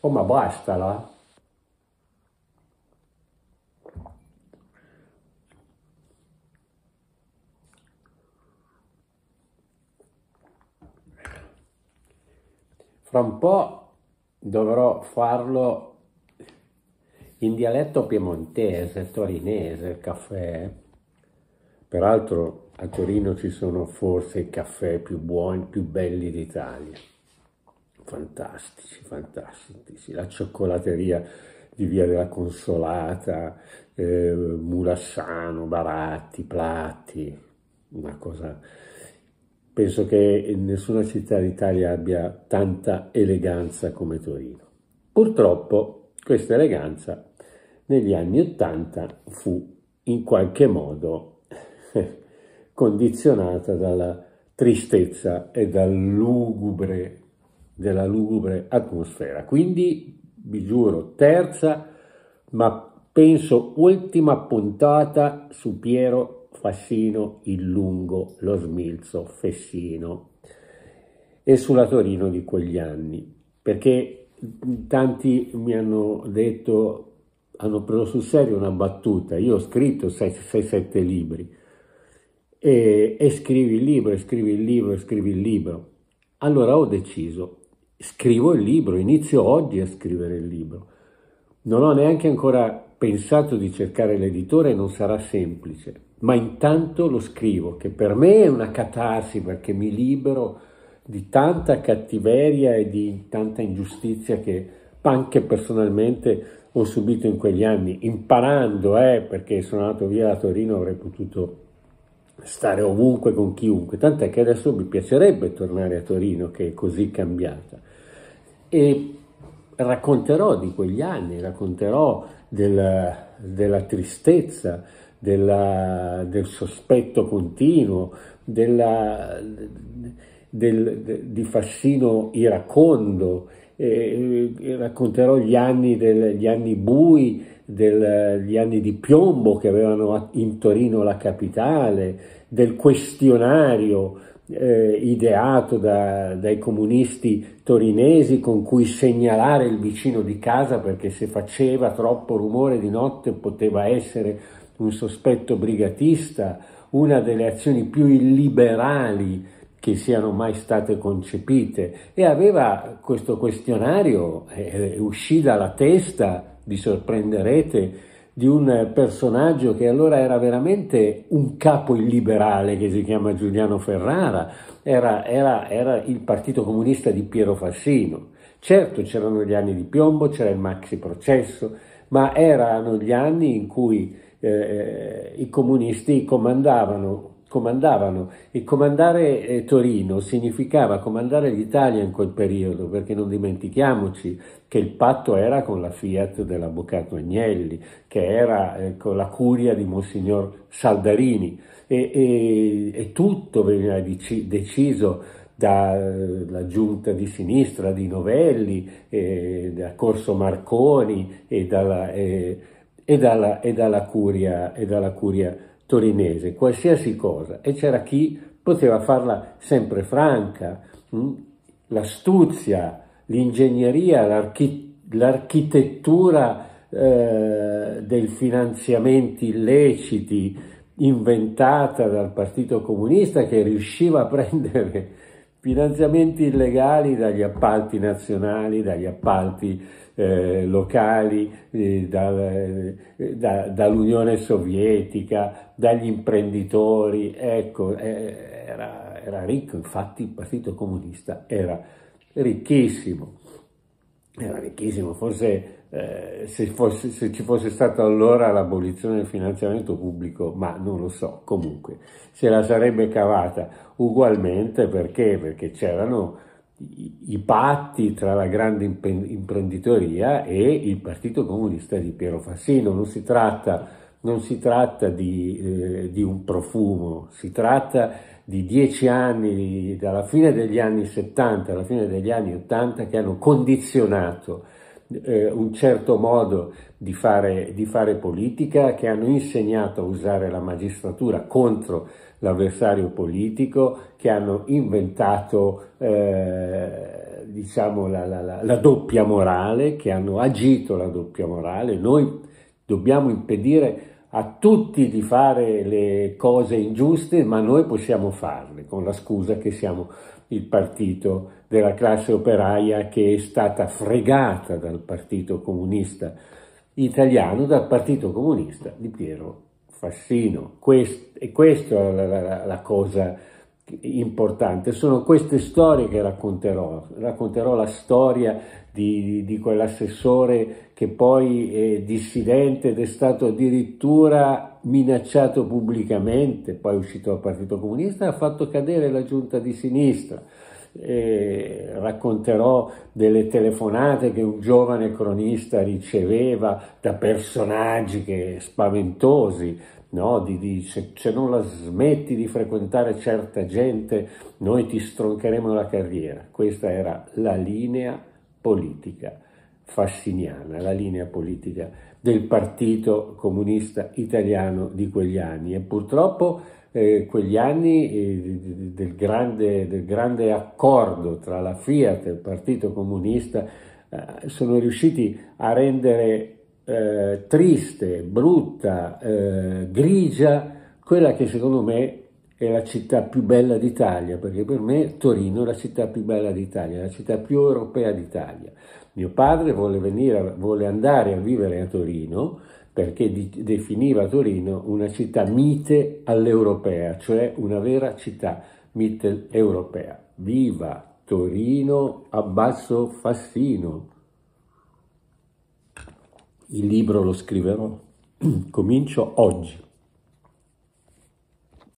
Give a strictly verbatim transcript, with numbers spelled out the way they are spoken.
Oh, ma basta là. Fra un po' dovrò farlo in dialetto piemontese, torinese, il caffè. Peraltro a Torino ci sono forse i caffè più buoni, più belli d'Italia. Fantastici, fantastici. La cioccolateria di Via della Consolata, eh, Murassano, Baratti, Platti, una cosa. Penso che nessuna città d'Italia abbia tanta eleganza come Torino. Purtroppo questa eleganza negli anni Ottanta fu in qualche modo condizionata dalla tristezza e dal lugubre, della lugubre atmosfera. Quindi, vi giuro, terza, ma penso ultima puntata su Piero Fassino il Lungo, lo Smilzo Fessino e sulla Torino di quegli anni, perché tanti mi hanno detto, hanno preso sul serio una battuta. Io ho scritto sei sette libri e, e scrivi il libro, e scrivi il libro, e scrivi il libro. Allora ho deciso, scrivo il libro, inizio oggi a scrivere il libro. Non ho neanche ancora pensato di cercare l'editore, non sarà semplice, ma intanto lo scrivo, che per me è una catarsi, perché mi libero di tanta cattiveria e di tanta ingiustizia che anche personalmente ho subito in quegli anni, imparando, eh, perché sono andato via da Torino, avrei potuto stare ovunque con chiunque, tant'è che adesso mi piacerebbe tornare a Torino, che è così cambiata, e racconterò di quegli anni, racconterò del, della tristezza, della, del sospetto continuo, della, del, de, di Fassino iracondo, e, e racconterò gli anni, del, gli anni bui, degli anni di piombo che avevano in Torino la capitale, del questionario eh, ideato da, dai comunisti torinesi con cui segnalare il vicino di casa perché se faceva troppo rumore di notte poteva essere un sospetto brigatista, una delle azioni più illiberali che siano mai state concepite, e aveva questo questionario, eh, uscì dalla testa, vi sorprenderete, di un personaggio che allora era veramente un capo illiberale, che si chiama Giuliano Ferrara, era, era, era il Partito Comunista di Piero Fassino. Certo c'erano gli anni di piombo, c'era il maxi processo, ma erano gli anni in cui eh, i comunisti comandavano comandavano e comandare eh, Torino significava comandare l'Italia in quel periodo, perché non dimentichiamoci che il patto era con la Fiat dell'avvocato Agnelli, che era eh, con la curia di Monsignor Saldarini, e, e, e tutto veniva deciso dalla giunta di sinistra di Novelli, eh, da Corso Marconi e dalla, eh, e dalla, e dalla curia, e dalla curia torinese, qualsiasi cosa, e c'era chi poteva farla sempre franca, mh? L'astuzia, l'ingegneria, l'archi- l'architettura eh, dei finanziamenti illeciti inventata dal Partito Comunista, che riusciva a prendere finanziamenti illegali dagli appalti nazionali, dagli appalti eh, locali, eh, dal, eh, da, dall'Unione Sovietica, dagli imprenditori. Ecco, eh, era, era ricco, infatti il Partito Comunista era ricchissimo. Era ricchissimo, forse eh, se, fosse, se ci fosse stata allora l'abolizione del finanziamento pubblico, ma non lo so, comunque se la sarebbe cavata ugualmente. Perché? Perché c'erano i, i patti tra la grande imprenditoria e il Partito Comunista di Piero Fassino. Non si tratta, non si tratta di, eh, di un profumo, si tratta di dieci anni, dalla fine degli anni settanta alla fine degli anni ottanta, che hanno condizionato eh, un certo modo di fare, di fare politica, che hanno insegnato a usare la magistratura contro l'avversario politico, che hanno inventato eh, diciamo, la, la, la, la doppia morale, che hanno agito la doppia morale. Noi dobbiamo impedire a tutti di fare le cose ingiuste, ma noi possiamo farle, con la scusa che siamo il partito della classe operaia che è stata fregata dal Partito Comunista Italiano, dal Partito Comunista di Piero Fassino. Quest, e questa è la, la, la cosa importante. Sono queste storie che racconterò. Racconterò la storia di, di quell'assessore che poi è dissidente ed è stato addirittura minacciato pubblicamente, poi è uscito dal Partito Comunista e ha fatto cadere la giunta di sinistra. E racconterò delle telefonate che un giovane cronista riceveva da personaggi che, spaventosi, no? Di, di, se, se non la smetti di frequentare certa gente noi ti stroncheremo la carriera. Questa era la linea politica fassiniana, la linea politica del Partito Comunista Italiano di quegli anni, e purtroppo eh, quegli anni eh, del, grande, del grande accordo tra la Fiat e il Partito Comunista eh, sono riusciti a rendere eh, triste, brutta, eh, grigia quella che secondo me è la città più bella d'Italia, perché per me Torino è la città più bella d'Italia, la città più europea d'Italia. Mio padre vuole, venire, vuole andare a vivere a Torino perché di, definiva Torino una città mite all'europea, cioè una vera città mitteleuropea. Viva Torino, Abbasso Fassino! Il libro lo scriverò, comincio oggi.